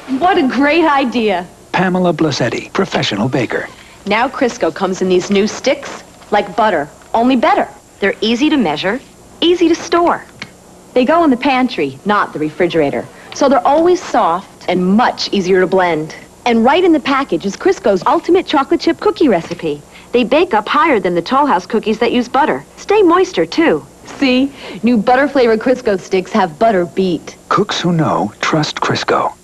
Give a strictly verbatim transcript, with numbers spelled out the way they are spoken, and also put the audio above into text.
What a great idea. Pamela Blasetti, professional baker. Now Crisco comes in these new sticks, like butter, only better. They're easy to measure, easy to store. They go in the pantry, not the refrigerator. So they're always soft and much easier to blend. And right in the package is Crisco's ultimate chocolate chip cookie recipe. They bake up higher than the Toll House cookies that use butter. Stay moister, too. See? New butter-flavored Crisco sticks have butter beat. Cooks who know trust Crisco.